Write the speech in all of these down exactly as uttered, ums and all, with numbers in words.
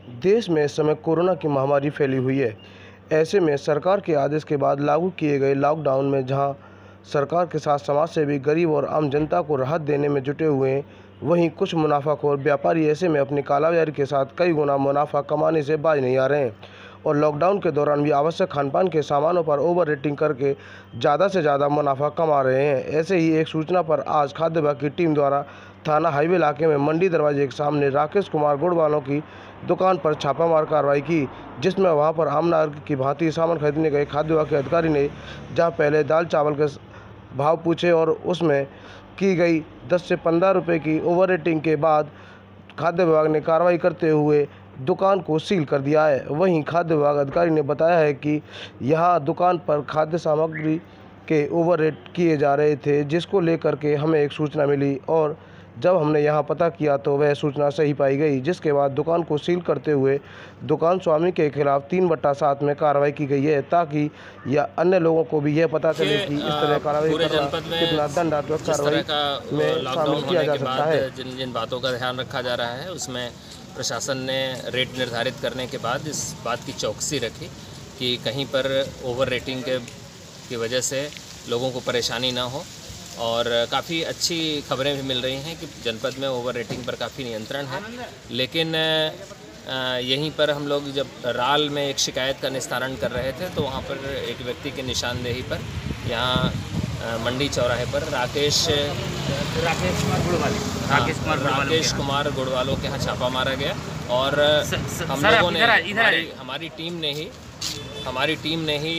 देश में इस समय कोरोना की महामारी फैली हुई है। ऐसे में सरकार के आदेश के बाद लागू किए गए लॉकडाउन में जहां सरकार के साथ समाजसेवी गरीब और आम जनता को राहत देने में जुटे हुए हैं, वहीं कुछ मुनाफाखोर व्यापारी ऐसे में अपनी कालाबाजारी के साथ कई गुना मुनाफा कमाने से बाज नहीं आ रहे हैं और लॉकडाउन के दौरान भी आवश्यक खानपान के सामानों पर ओवर रेटिंग करके ज़्यादा से ज़्यादा मुनाफा कमा रहे हैं। ऐसे ही एक सूचना पर आज खाद्य विभाग की टीम द्वारा थाना हाईवे इलाके में मंडी दरवाजे के सामने राकेश कुमार गुड़ वालों की दुकान पर छापामार कार्रवाई की, जिसमें वहां पर आम नागरिक की भांति सामान खरीदने गए खाद्य विभाग के अधिकारी ने जहां पहले दाल चावल के भाव पूछे और उसमें की गई दस से पंद्रह रुपये की ओवर रेटिंग के बाद खाद्य विभाग ने कार्रवाई करते हुए दुकान को सील कर दिया है। वहीं खाद्य विभाग अधिकारी ने बताया है कि यहां दुकान पर खाद्य सामग्री के ओवर रेट किए जा रहे थे, जिसको लेकर के हमें एक सूचना मिली और जब हमने यहां पता किया तो वह सूचना सही पाई गई, जिसके बाद दुकान को सील करते हुए दुकान स्वामी के खिलाफ तीन बट्टा सात में कार्रवाई की गई है, ताकि या अन्य लोगों को भी यह पता चले कि इस तरह कार्रवाई करना कितना दंडात्मक कार्रवाई में शामिल किया जा सकता है। जिन जिन बातों का ध्यान रखा जा रहा है उसमें प्रशासन ने रेट निर्धारित करने के बाद इस बात की चौकसी रखी कि कहीं पर ओवर रेटिंग के की वजह से लोगों को परेशानी ना हो, और काफ़ी अच्छी खबरें भी मिल रही हैं कि जनपद में ओवर रेटिंग पर काफ़ी नियंत्रण है। लेकिन यहीं पर हम लोग जब राल में एक शिकायत का निस्तारण कर रहे थे तो वहाँ पर एक व्यक्ति की निशानदेही पर यहाँ मंडी चौराहे पर राकेश राकेश कुमार गुड़वाले राकेश कुमार राकेश कुमार गुड़वालों के यहाँ छापा मारा गया और स, स, हम लोगों ने इधर, इधर हमारी, हमारी टीम ने ही हमारी टीम ने ही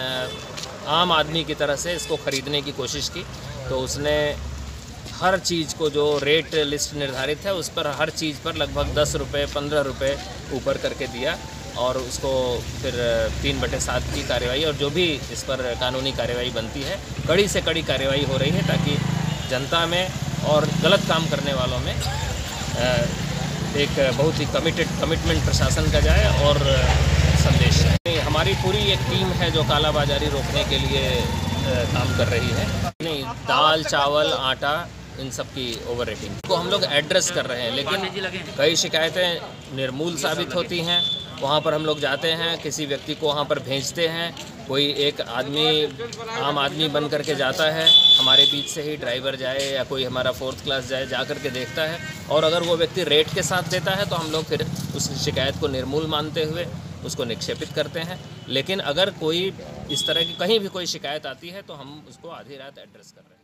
आम आदमी की तरह से इसको ख़रीदने की कोशिश की। तो उसने हर चीज़ को जो रेट लिस्ट निर्धारित है उस पर हर चीज़ पर लगभग दस रुपये पंद्रह रुपये ऊपर करके दिया और उसको फिर तीन बटे सात की कार्रवाई और जो भी इस पर कानूनी कार्रवाई बनती है कड़ी से कड़ी कार्रवाई हो रही है, ताकि जनता में और गलत काम करने वालों में एक बहुत ही कमिटेड कमिटमेंट प्रशासन का जाए और संदेश है। हमारी पूरी एक टीम है जो कालाबाजारी रोकने के लिए काम कर रही है। नहीं, दाल चावल आटा इन सब की ओवर रेटिंग को हम लोग एड्रेस कर रहे हैं, लेकिन कई शिकायतें निर्मूल साबित होती हैं। वहाँ पर हम लोग जाते हैं, किसी व्यक्ति को वहाँ पर भेजते हैं, कोई एक आदमी आम आदमी बन करके जाता है, हमारे बीच से ही ड्राइवर जाए या कोई हमारा फोर्थ क्लास जाए, जा कर के देखता है और अगर वो व्यक्ति रेट के साथ देता है तो हम लोग फिर उस शिकायत को निर्मूल मानते हुए उसको निक्षेपित करते हैं। लेकिन अगर कोई इस तरह की कहीं भी कोई शिकायत आती है तो हम उसको आधी रात एड्रेस कर रहे हैं।